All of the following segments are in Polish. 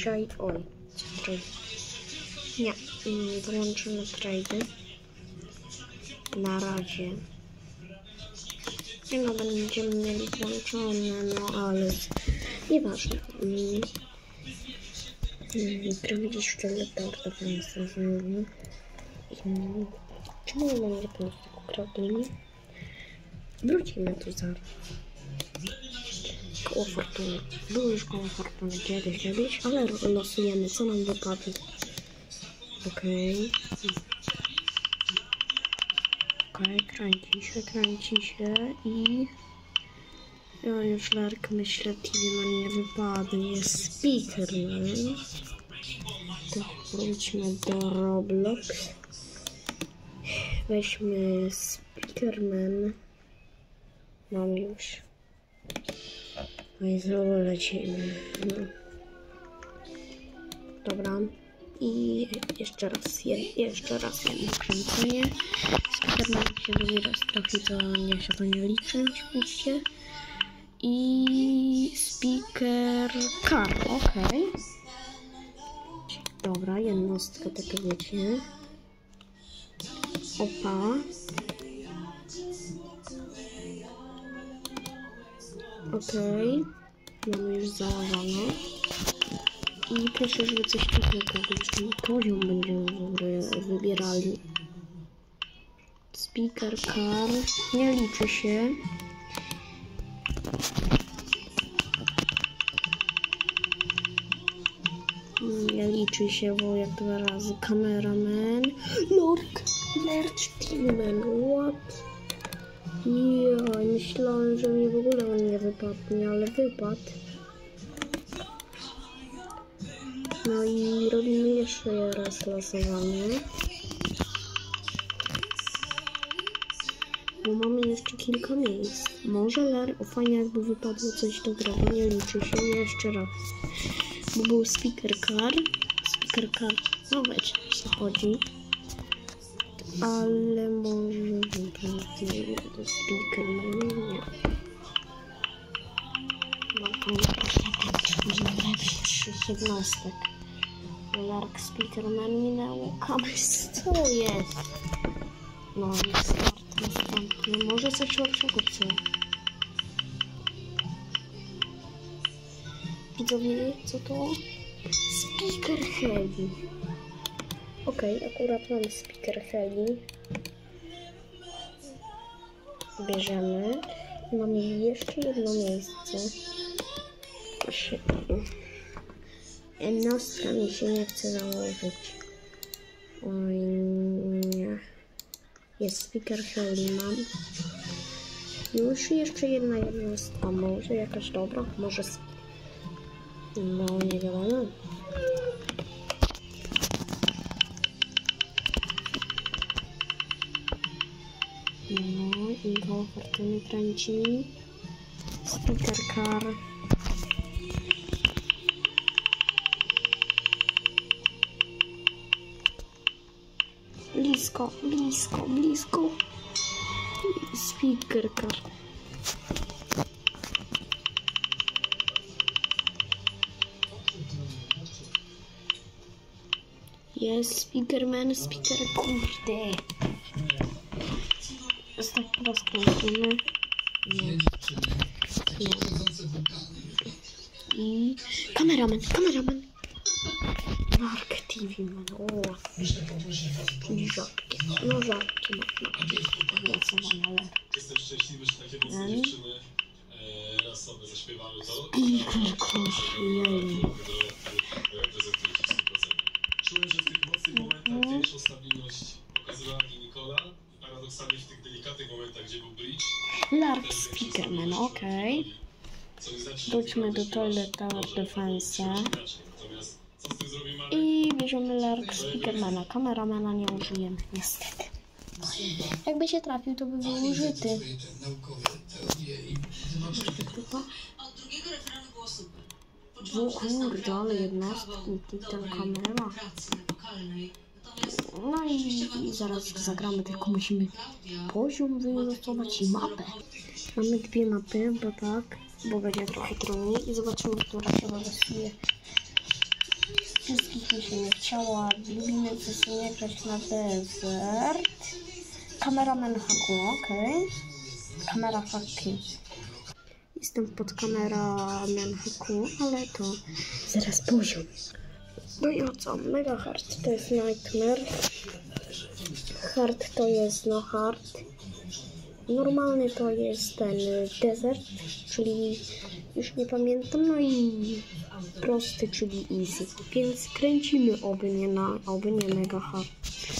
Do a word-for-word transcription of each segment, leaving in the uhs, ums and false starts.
trade. Oj, trade. Nie, wyłączymy trade. Na razie. Nie no, będziemy mieli włączone, no ale nieważne. Mm. Gramy dziś w tyle Tower Defense znowu. Czemu mam nie po prostu kradli? Wrócimy tu zaraz. Koło fortuny. Było już koło fortuny kiedyś, kiedyś, ale losujemy, co nam wypadnie. Okej. Okay. Okej, okay, kręci się, kręci się i... Ja już Lark myślę, T V Man nie wypadnie. Jest Speakerman. To wróćmy do Roblox. Weźmy Speakerman. Mam już. No i znowu lecimy. No. Dobra. I jeszcze raz, je, jeszcze raz jedno kręcenie. Speakerman się drugi raz trafi, to nie się to nie liczy oczywiście. I speaker car, ok. Dobra, jednostka, tak wiecie. Opa. Ok. Mamy już założone. I proszę, żeby coś takiego było, czyli poziom będziemy w ogóle wybierali. Speaker car nie liczy się. Nie liczy się, bo jak dwa razy kameraman. Lord, Lord T V Man, what? Ja myślałem, że mi w ogóle on nie wypadnie, ale wypadł. No i robimy jeszcze raz losowanie. Bo mamy jeszcze kilka miejsc. Może Lark, fajnie jakby wypadło coś dobrego, nie liczy się. Jeszcze raz. Bo był speaker car. Speaker car, no wiecie, o co chodzi. Ale może wypadnie do Speakerman, nie. No to nie najlepszych jednostek. Lark, Speakerman minęło. Kamys, co jest? No i start następny. Może coś lepszego, co? Widzowie, co to? Speaker Heavy. Okej, okay, akurat mamy Speaker Heavy. Bierzemy. Mamy jeszcze jedno miejsce. Jednostka mi się nie chce założyć. Oj, nie. Jest Speaker Heavy, mam. Już jeszcze jedna jednostka. Może jakaś dobra? Może... No, nie wiadomo. No, i koło fortuny kręci. Speaker car. Blisko, blisko, blisko. Speaker car. Jest Speakerman, speaker, kurde. Ostatni raz kręcimy. Nie. Nie. I kameraman, kameraman. Lark T V Man, o. I żabki. No żabki można. Ale... Jestem szczęśliwy, że takie mocne dziewczyny raz sobie zaśpiewały to. Jej. Czułem, że w tych mocnych momentach większą stabilność pokazywała mi Nikola. Paradoksalnie w tych delikatnych momentach, gdzie był bridge. Lark Speakerman, okej. Okay. Wróćmy do Toilet Tower Defense. I bierzemy Lark Speakermana. Kameramana nie użyjemy, niestety. Jakby się trafił, to by był użyty. O kurde, ale jednostki, tam kamera. No i, i zaraz zagramy, tylko musimy poziom wylosować i mapę. Mamy dwie mapy, bo tak, bo będzie trochę trudniej i zobaczymy, która się wylosuje. wszystkich mi się nie chciała. Lubimy sobie grać na desert. Kameraman haku, okej. Okay. Kamera haki. Jestem pod kameraman haku, ale to zaraz poziom. No i o co? Mega hard to jest nightmare. Hard to jest no hard. Normalny to jest ten desert, czyli już nie pamiętam, no i prosty, czyli easy. Więc kręcimy oby nie na, oby nie mega hard.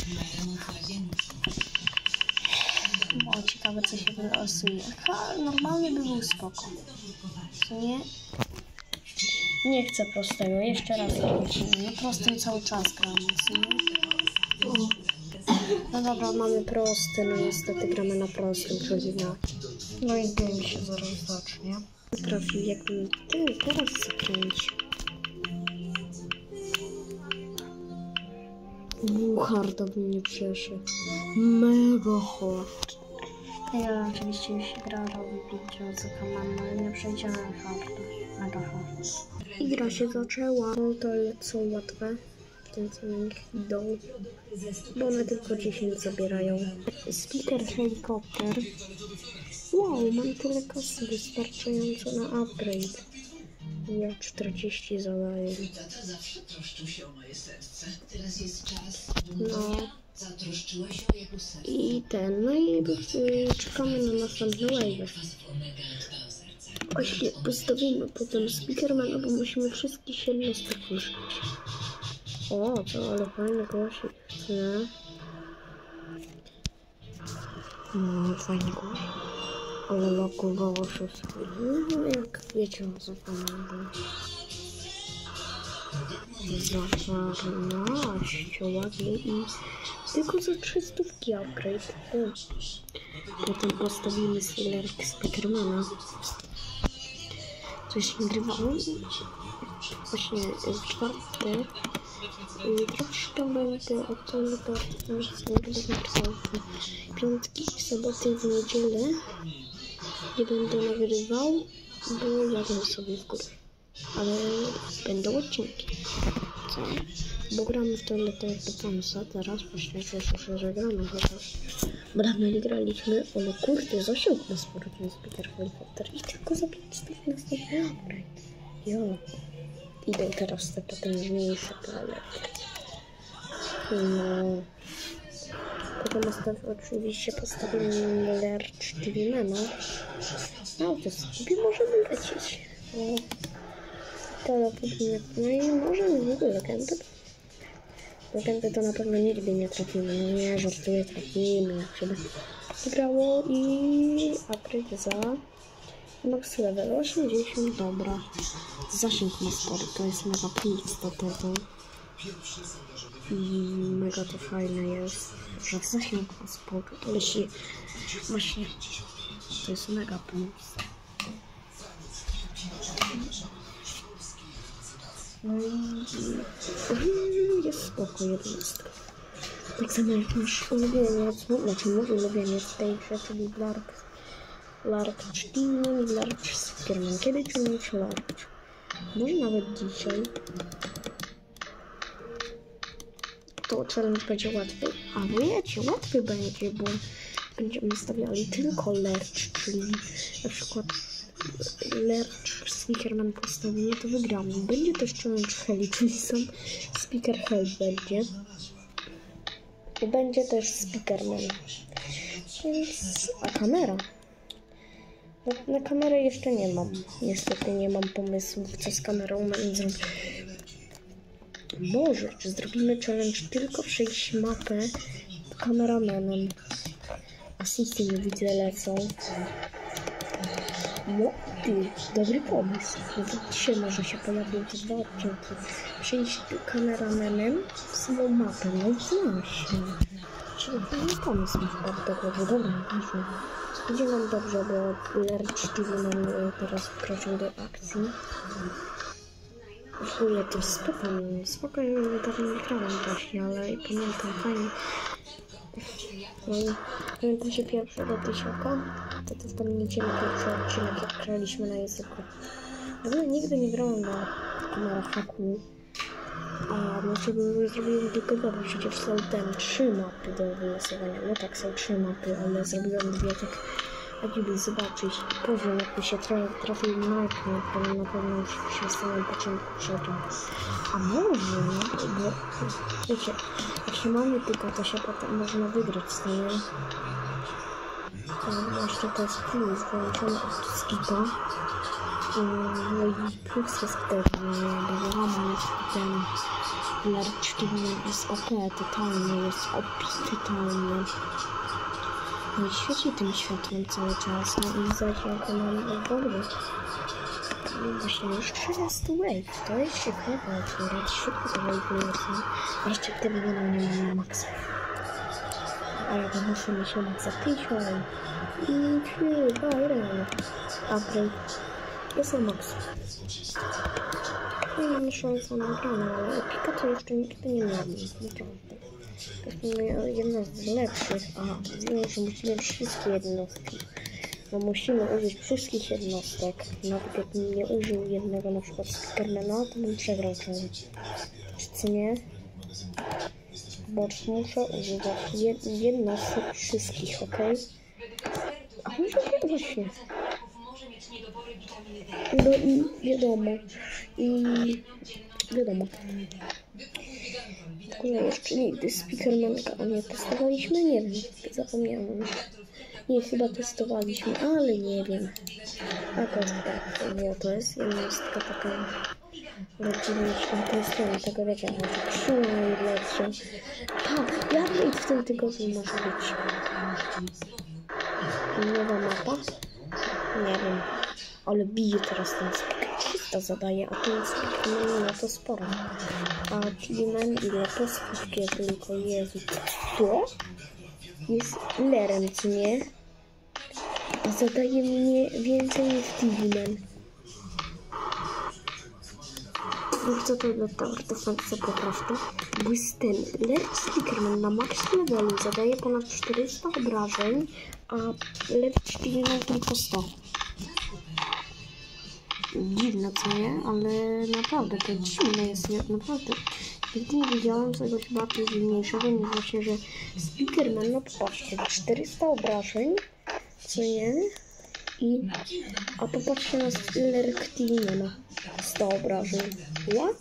O, ciekawe co się wylosuje. Ha, normalny by był spoko. Nie? Nie chcę prostego, jeszcze raz kręcimy. No prostym cały czas gramy, nie? O. No dobra, mamy prosty, no niestety gramy na prostym, czyli na... No i game się zaraz zacznie. Trafił jakby... Ty, teraz zakręć. Uuu, harda by nie przeszedł. Mega hard. Ja oczywiście już gra robi pięć razy kamerę, ale nie przejdziemy harda. Mega hard. I gra się zaczęła. No to są łatwe. Ten co na nich idą, bo one tylko dziesięć zabierają. Speaker helikopter. Wow, mam tyle kasy wystarczająco na upgrade. Ja czterdzieści zadaję. Tata zawsze troszczył się o moje serce. Teraz jest czas. No. Zatroszczyła się o jego serce. I ten, no i y, czekamy na następny wave. Właśnie postawimy potem speakermana, bo musimy wszystkie siedmiu stopnić. O, to ale fajny głosik, nie? No, fajny głos. Ale logowało wszystko. No, jak wiecie o co pamiętam. Za czternaście, ładnie i tylko za trzy stówki upgrade. O. Potem postawimy Stealerki Speakermana. Coś nagrywało. Właśnie w czwartek. Troszkę będzie o tym piątki, w soboty i w niedzielę nie będę nagrywał, bo jadę sobie w górę. Ale będą odcinki. Co? Bo gramy w toaletę do Pansa teraz, właśnie cieszę, że gramy chociaż. Bo dawno nie graliśmy, ale kurde, zasiąg na sporo ten Speaker helikopter i tylko za pięć stów na stopniu. Jo. Idę teraz te potężniejsze toalety. No. Potem oczywiście postawimy Lerch Divimana. No to sobie możemy lecieć. O. Telepodnie. No i możemy w ogóle legendę. Legendę to na pewno nigdy nie trafimy. No nie, żartuję, trafimy. Jak się wygrało i upgrade za max level osiemdziesiąt. Dobra. Zasięg ma spory, to jest mega priorytetowe. I mega to fajne jest, że zasięg ma spory, ale się właśnie to jest mega plus. No i jest spoko jednostka. Tak samo jak nasz ulubieniec, znaczy mój ulubieniec w tej grze, czyli Lark. Lark Demon i Lark Speakerman. Kiedy ciągnąć Lark? Może nawet dzisiaj. To challenge będzie łatwy. A wiecie, łatwy będzie, bo będziemy stawiali tylko Lerch, czyli na przykład Lerch Speakerman postawienie, to wygramy. Będzie też challenge Heli, czyli sam Speaker Heli będzie. I będzie też Speakerman. Więc... A kamera? Na, na kamerę jeszcze nie mam. Niestety nie mam pomysłów, co z kamerą mam zrobić. Może, czy zrobimy challenge tylko przejść mapę kameramanem. Asysty nie widzę, lecą. No, ty, dobry pomysł. Dzisiaj może się pojawią te dwa odcinki. Przejść kameramanem w samą mapę. No właśnie. Czyli fajny pomysł mi wpadł do głowy. Dobra, ważne. Idzie nam dobrze, bo Lerch Divimon teraz wkroczył do akcji. W ogóle to jest spoko, spoko, ja dawno nie grałem właśnie, ale pamiętam fajnie. No, pamiętam się pierwszego tysiaka, to to tam niedzielę pierwszy odcinek, jak graliśmy na języku. W ogóle nigdy nie grałem na kamerach haku. A dlaczego zrobiłem tylko dwa, bo przecież są ten trzy mapy do wylosowania. No tak, są trzy mapy, ale zrobiłem dwie, tak jakby zobaczyć poziom, jakby się tra- trafił na ekran, to na pewno już się w samym początku przeczył. A może, no, bo wiecie, jak się mamy tylko, to się potem można wygrać z tym. To jeszcze to jest plus, wyłączony od skipa. No i plus jest pewnie, bo mamy ten larczki jest O P, totalnie, jest O P totalnie. No i świeci tym światłem cały czas, no i zadziałka nam wody. Właśnie już trzynaście wave, to jest szybko, bo akurat szybko to wave lecą. A jeszcze gdyby nie mam, nie mam na maksa. Ale to muszę mieć na maksa pięć wave. I trzy, dwa, jeden. Upgrade. Jest na maksa. Nie mam szansę na grane, ale epika to jeszcze nigdy nie miałem, naprawdę. To jest jedna z lepszych. Aha, mówiłem, że musimy wszystkie jednostki. No musimy użyć wszystkich jednostek. Nawet jakbym nie użył jednego, na przykład Supermana, to bym przegrał challenge. Czy nie? Bo muszę używać jed jednostek wszystkich, ok? A może właśnie. No i wiadomo. I wiadomo. W ogóle jeszcze nigdy Speakermanka nie testowaliśmy, nie wiem, zapomniałem. Nie, chyba testowaliśmy, ale nie wiem. Jaka tak, nie, to jest jednostka taka rodzinna, to jest ten, tego wiecie, ale tak szumna i lepsza. Tak, jak w tym tygodniu może być? Nowa mapa? Nie wiem, ale bije teraz ten speaker. trzysta zadaje, a ten speaker no to sporo. A T-Man ile to skutki tylko, Jezu, co? Jest lerem, co nie? A zadaje mnie więcej niż T-Man. I co to dla Tower Defense po prostu? Bo jest ten Lerch Speakerman na max levelu zadaje ponad czterysta obrażeń, a Lerch T-Man tylko sto. Dziwne, co nie? Ale naprawdę to dziwne jest, naprawdę. Nigdy nie widziałem czegoś bardziej dziwniejszego niż właśnie, że Speakerman, no popatrzcie, czterysta obrażeń, co nie? I, a popatrzcie na Lerch T-Mana, sto obrażeń. What?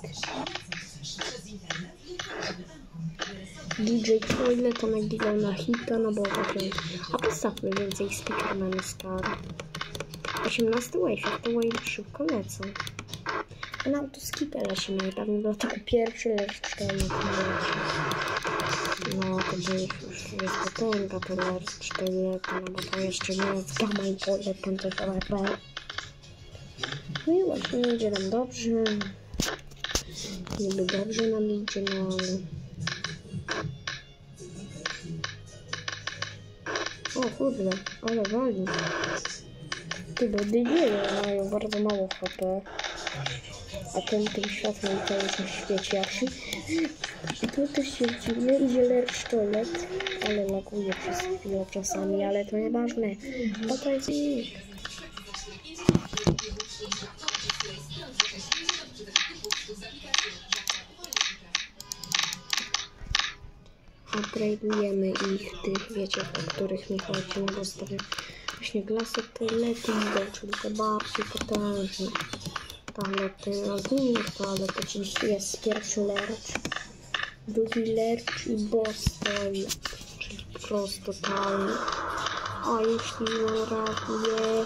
D J Toilet to nagiwał na hita, no bo tak. A postawmy więcej Speakermany Star. osiemnasty wave, jak to wave szybko lecą. A na autoskipę lecimy, pewnie był taki pierwszy lecz cztery leci. No to by już jest potęga, to lecz cztery leci, no bo to jeszcze nie jest gamma i pole, ten coś O P. No i właśnie idzie nam dobrze. Niby dobrze nam idzie, no ale... O kurde, ale wali. Ty, bo D J mają bardzo mało H P. A ten tym światłem to jest na świecie. I tu też się dziwnie idzie Lerch Toilet, ale laguje przez chwilę czasami, ale to nieważne. Bo to jest ich. Upgrade'ujemy ich, tych wiecie, o których mi chodzi, no bo sobie właśnie Glass od toalety idą, czyli te bardziej potężne toalety, no z innych toalet oczywiście jest pierwszy Lerch, drugi Lerch i Boss Toilet, czyli po prostu totalnie. A jeśli zareaguje,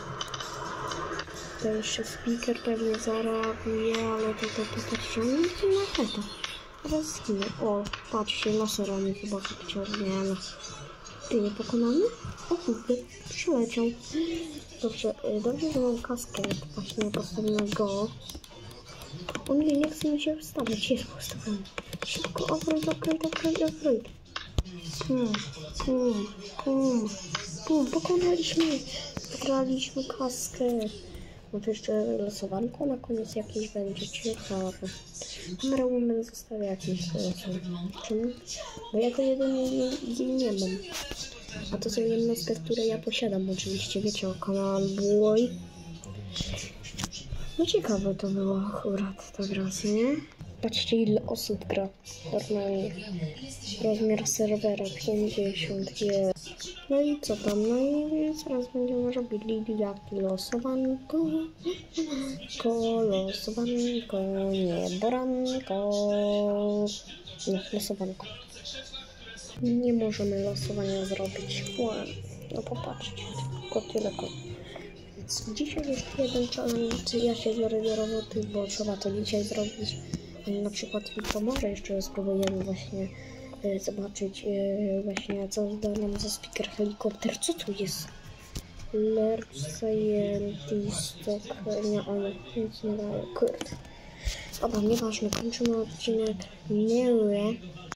to jeszcze Speaker pewnie zareaguje, ale to to to to się nie na feta. Teraz zginę. O, patrzcie, laserami chyba chciał, nie no. Ty nie pokonany? O kurde, przyleciał. Dobrze, dobrze, że mam kaskę, właśnie postawiłem go. On nie, nie chce mi się wstawiać, jest postawiony. Szybko, upgrade, upgrade, upgrade, upgrade. Pum, pum, pum, pum, pokonaliśmy. Wygraliśmy kaskę. No to jeszcze losowanko na koniec jakieś będzie ciekawe. Kamera Woman zostawia jakieś losowanie. Czemu? Bo ja to jeden jej nie mam. A to są jednostki, które ja posiadam oczywiście. Wiecie o kanale Boy. No ciekawe to było akurat ta gra, nie? Patrzcie, ile osób gra normalnie. Rozmiar serwera pięćdziesiąt jest. No i co tam? No i zaraz będziemy robili jaki losowanko. Ko, losowanko, nie boranko. No, losowanko. Nie możemy losowania zrobić. Wow. No popatrzcie, tylko tyle kot. Więc dzisiaj jeszcze jeden challenge. Ja się biorę do roboty, bo trzeba to dzisiaj zrobić. Na przykład jutro może jeszcze spróbujemy właśnie y, zobaczyć y, właśnie co da nam za speaker helikopter. Co tu jest? Lerch Scientist, nie, ale nic nie daje, kurde. Dobra, nieważne, kończymy odcinek. Nie.